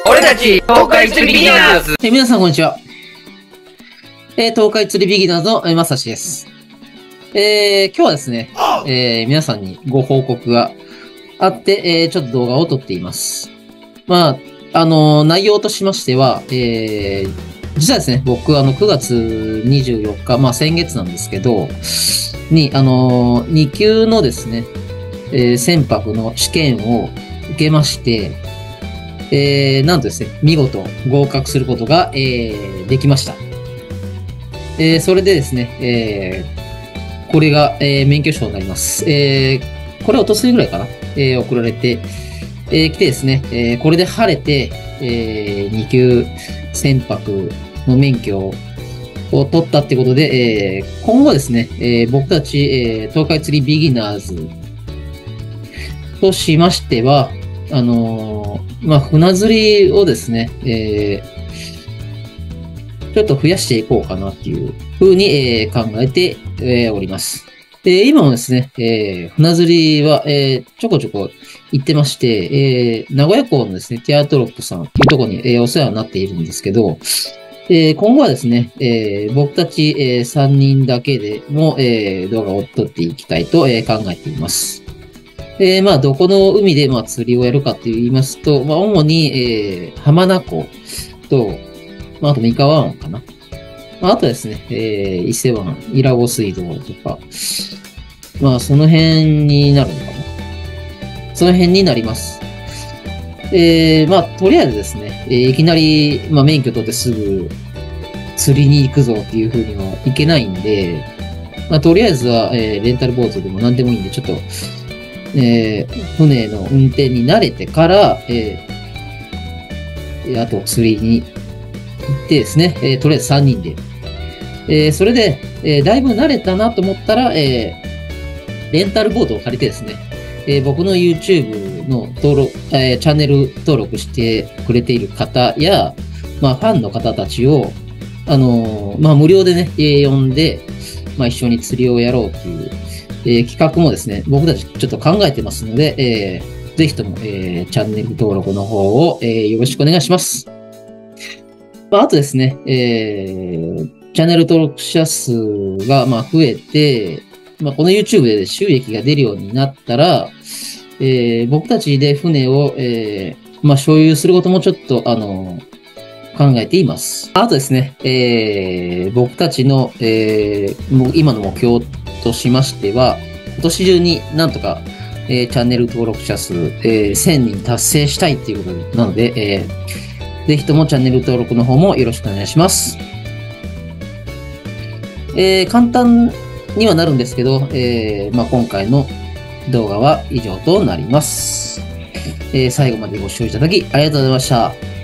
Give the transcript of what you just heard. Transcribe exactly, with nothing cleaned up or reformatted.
俺たち、東海釣りビギナーズ。 えー、皆さんこんにちは。えー、東海釣りビギナーズの、えー、まさしです。えー、今日はですね、えー、皆さんにご報告があって、えー、ちょっと動画を撮っています。まあ、あのー、内容としましては、えー、実はですね、僕、あの、くがつにじゅうよっか、まあ、先月なんですけど、に、あのー、に級のですね、えー、船舶の試験を受けまして、えー、なんとですね、見事合格することが、えー、できました。えー、それでですね、えー、これが、えー、免許証になります。えー、これおとついぐらいかな、えー、送られて、えー、来てですね、えー、これで晴れて、えー、に級船舶の免許を取ったってことで、えー、今後ですね、えー、僕たち、えー、東海釣りビギナーズとしましては、あのー、まあ、船釣りをですね、えー、ちょっと増やしていこうかなっていうふうに、えー、考えて、えー、おります。で、今もですね、えー、船釣りは、えー、ちょこちょこ行ってまして、えー、名古屋港のですね、ティアトロップさんというところに、えー、お世話になっているんですけど、えー、今後はですね、えー、僕たち、えー、さんにんだけでも、えー、動画を撮っていきたいと、えー、考えています。えー、まあ、どこの海で、まあ、釣りをやるかと言いますと、まあ、主に、えー、浜名湖と、まあ、あと三河湾かな。まあ、あとですね、えー、伊勢湾、伊良湖水道とか、まあ、その辺になるのかな。その辺になります。えー、まあ、とりあえずですね、えー、いきなり、まあ、免許取ってすぐ釣りに行くぞっていうふうにはいけないんで、まあ、とりあえずは、えー、レンタルボートでも何でもいいんで、ちょっと、えー、船の運転に慣れてから、えー、あと釣りに行ってですね、えー、とりあえずさんにんで。えー、それで、えー、だいぶ慣れたなと思ったら、えー、レンタルボートを借りてですね、えー、僕の YouTube の登録、えー、チャンネル登録してくれている方や、まあ、ファンの方たちを、あのー、まあ、無料でね、えー、呼んで、まあ、一緒に釣りをやろうという、えー、企画もですね、僕たちちょっと考えてますので、えー、ぜひとも、えー、チャンネル登録の方を、えー、よろしくお願いします。まあ、あとですね、えー、チャンネル登録者数が、まあ、増えて、まあ、この YouTube で収益が出るようになったら、えー、僕たちで船を、えー、まあ、所有することもちょっと、あの、考えています。あとですね、えー、僕たちの、えー、もう今の目標としましては、今年中になんとか、えー、チャンネル登録者数、えー、せんにん達成したいっていうことなので、えー、ぜひともチャンネル登録の方もよろしくお願いします。えー、簡単にはなるんですけど、えーまあ、今回の動画は以上となります。えー、最後までご視聴いただきありがとうございました。